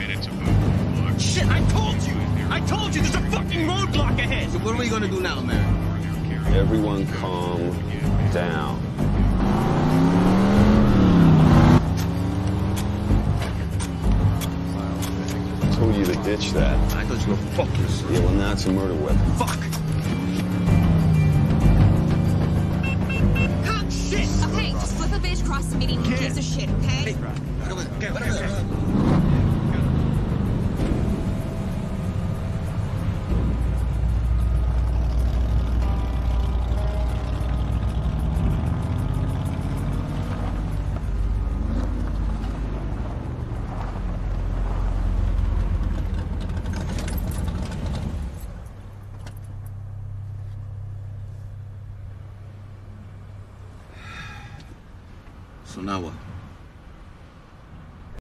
minutes of roadblock. Shit, I told you! I told you there's a fucking roadblock ahead! So what are we gonna do now, man? Everyone calm down. I told you to ditch that. I thought you were focused. Yeah, well, now it's a murder weapon. Fuck! Ah, shit! Okay, just flip a bitch across the meeting. Who gives a shit, okay? Whatever. So now what?